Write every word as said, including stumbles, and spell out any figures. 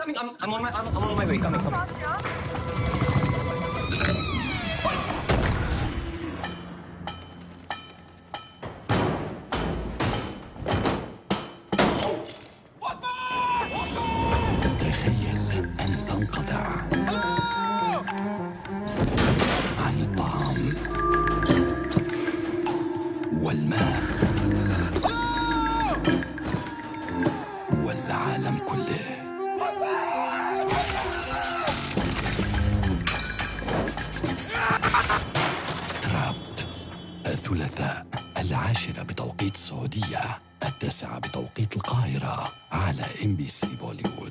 coming. I'm, I'm on my I'm, I'm on my way. Coming, coming. تخيل أن تنقطع عن الطعام والماء والعالم كله. ترابت، الثلاثاء العاشرة بتوقيت السعودية، التاسعة بتوقيت القاهرة على إم بي سي بوليوود.